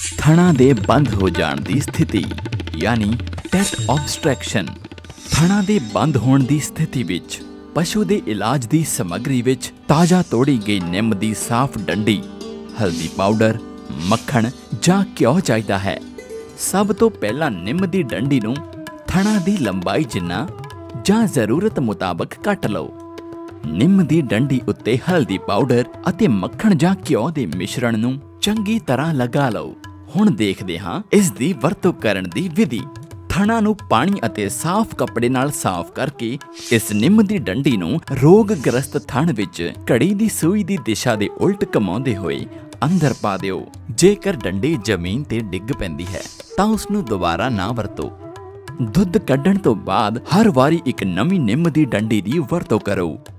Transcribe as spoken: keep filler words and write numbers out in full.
ਥਣਾਂ ਦੇ ਬੰਦ ਹੋ ਜਾਣ ਦੀ ਸਥਿਤੀ यानी टैट ऑब्स्ट्रैक्शन। थणा दे बंद होने की स्थिति विच पशु के इलाज की समग्री विच ताज़ा तोड़ी गई निम की साफ डंडी, हल्दी पाउडर, मक्खण जां घ्यो चाहिदा है। सब तो पहला निम की डंडी नूं थणा की लंबाई जिन्ना जां जरूरत मुताबक कट लो। निम की डंडी उत्ते हल्दी पाउडर अते मक्खण जां घ्यो के मिश्रण नूं चंगी तरह लगा लो। हुण देखदे हां इस दी वरतों करन दी विधि। थणा नूं पानी अते साफ कपड़े नाल साफ करके इस निम दी डंडी नूं रोगग्रस्त थण विच घड़ी दी सूई दी दिशा दे उल्ट घुमाउंदे होए अंदर पा दिओ। जेकर डंडी जमीन ते डिग पैंदी है तां उस नूं दोबारा ना वरतो। दुध कड्ढण तो बाद हर वारी एक नवीं निम दी डंडी दी वरतों करो।